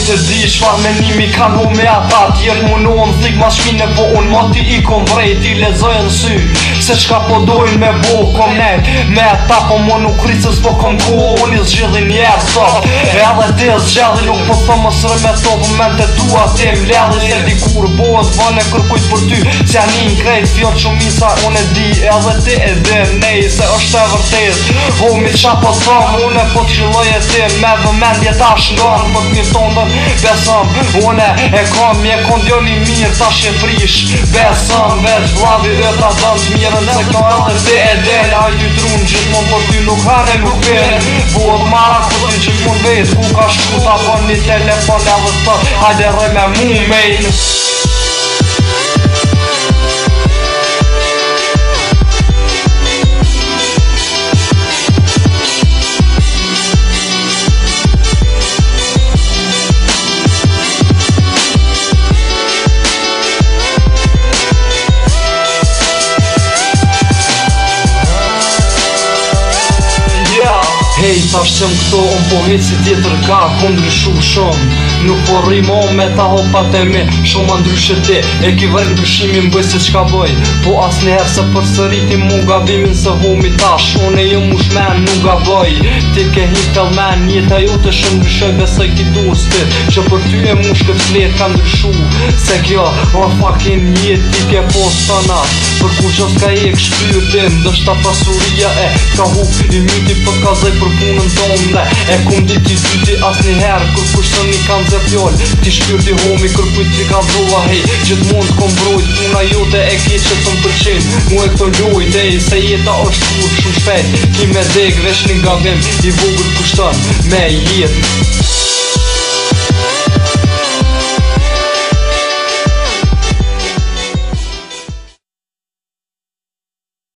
të di çfarë menimi kanë hu me ata tjerë munohen thik ma shpine po unë moti i kom vrejt i lezoj në sy se qka po dojnë me bo kom nejt me ata po mu nuk rrisës po kom ku unë i zgjidhin njerë sot edhe ti zgjidhin nuk po thëmë sërë me to po mente tua ti mledhi se dikur bohet vëne kërkujt për ty se janin krejt fjot shumisa unë e di edhe ti e dhe nej se është e vërtet homi qa po thëmë unë e po t'qilloj e ti me vëmendje ta shngon po t'mirton dën besëm une e kam mje kondioni mirë ta shë frish besëm veç vlavi e ta dën t'mirën se ka edhe ti e del a ju trun gjithmon për ty nuk hare nuk ven buhet mara ku ty gjithmon vet ku ka shku ta bon një telefon edhe të hajde rrej me mu mail Hej, tash që më këto, unë po hitë si tjetër ka, ku ndryshu shumë nuk po rrimo me ta hopat e mi, shumë andryshe ti e ki vërë ndryshimin bëj se qka bëj po as njëherë se përsëriti mu gabimin se homi tash unë e jo mushmen nuk ga bëj ti ke hitel men, jeta jo të shumë ndryshoj besoj ki dosti që për ty e mush këtë flet ka ndryshu se kjo, o fucking jet ti ke post të nat për ku qës ka e këshpyrtin dështë ta pasuria e ka hup i myti për kazaj për punën tonë dhe e kum dit i dyti as njëherë kur kushtën një kanë zë fjoll ti shpyrti homi kërkujt ti ka dhova hej gjithë mund t'kom brojt puna jote e ke që të më përqen mu e këto ljojt ej se jeta është kur shumë shpejt ki me deg vesh një gabim i vogët kushtën me jetë